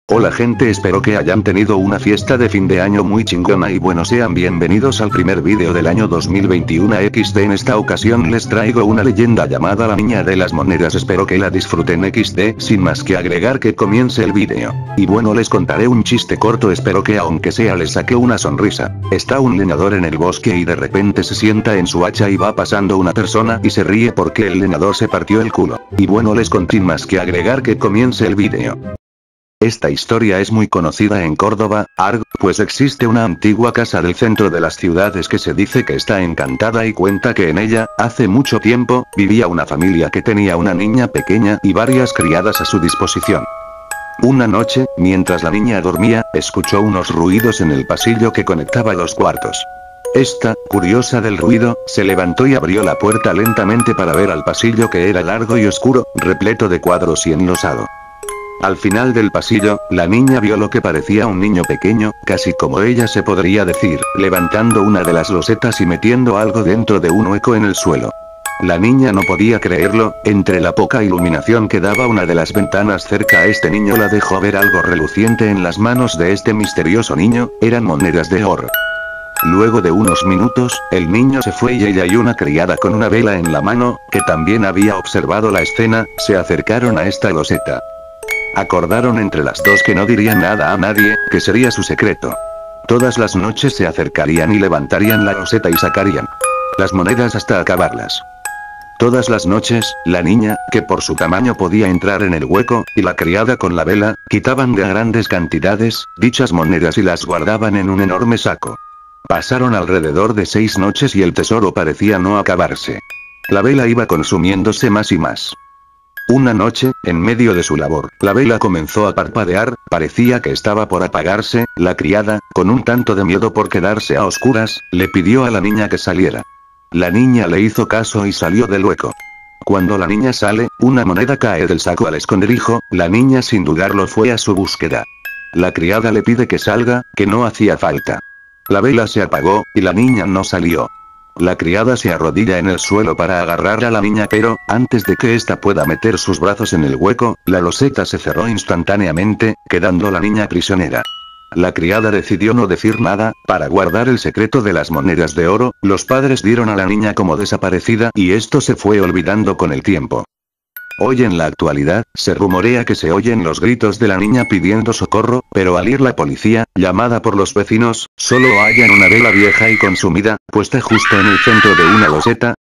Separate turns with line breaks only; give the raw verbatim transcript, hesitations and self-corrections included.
Hola gente, espero que hayan tenido una fiesta de fin de año muy chingona y bueno, sean bienvenidos al primer vídeo del año dos mil veintiuno equis de. En esta ocasión les traigo una leyenda llamada La Niña de las Monedas, espero que la disfruten equis de. Sin más que agregar, que comience el vídeo. Y bueno, les contaré un chiste corto, espero que aunque sea les saque una sonrisa. Está un leñador en el bosque y de repente se sienta en su hacha y va pasando una persona y se ríe porque el leñador se partió el culo. Y bueno, les conté más que agregar, que comience el vídeo. Esta historia es muy conocida en Córdoba, Arg, pues existe una antigua casa del centro de las ciudades que se dice que está encantada y cuenta que en ella, hace mucho tiempo, vivía una familia que tenía una niña pequeña y varias criadas a su disposición. Una noche, mientras la niña dormía, escuchó unos ruidos en el pasillo que conectaba los cuartos. Esta, curiosa del ruido, se levantó y abrió la puerta lentamente para ver al pasillo, que era largo y oscuro, repleto de cuadros y enlosado. Al final del pasillo, la niña vio lo que parecía un niño pequeño, casi como ella se podría decir, levantando una de las losetas y metiendo algo dentro de un hueco en el suelo. La niña no podía creerlo, entre la poca iluminación que daba una de las ventanas cerca a este niño la dejó ver algo reluciente en las manos de este misterioso niño, eran monedas de oro. Luego de unos minutos, el niño se fue y ella y una criada con una vela en la mano, que también había observado la escena, se acercaron a esta loseta. Acordaron entre las dos que no dirían nada a nadie, que sería su secreto. Todas las noches se acercarían y levantarían la loseta y sacarían las monedas hasta acabarlas. Todas las noches, la niña, que por su tamaño podía entrar en el hueco, y la criada con la vela, quitaban de a grandes cantidades dichas monedas y las guardaban en un enorme saco. Pasaron alrededor de seis noches y el tesoro parecía no acabarse. La vela iba consumiéndose más y más. Una noche, en medio de su labor, la vela comenzó a parpadear, parecía que estaba por apagarse. La criada, con un tanto de miedo por quedarse a oscuras, le pidió a la niña que saliera. La niña le hizo caso y salió del hueco. Cuando la niña sale, una moneda cae del saco al escondrijo, la niña sin dudarlo fue a su búsqueda. La criada le pide que salga, que no hacía falta. La vela se apagó, y la niña no salió. La criada se arrodilla en el suelo para agarrar a la niña, pero, antes de que ésta pueda meter sus brazos en el hueco, la loseta se cerró instantáneamente, quedando la niña prisionera. La criada decidió no decir nada, para guardar el secreto de las monedas de oro. Los padres dieron a la niña como desaparecida y esto se fue olvidando con el tiempo. Hoy en la actualidad, se rumorea que se oyen los gritos de la niña pidiendo socorro, pero al ir la policía, llamada por los vecinos, solo hallan una vela vieja y consumida, puesta justo en el centro de una loseta,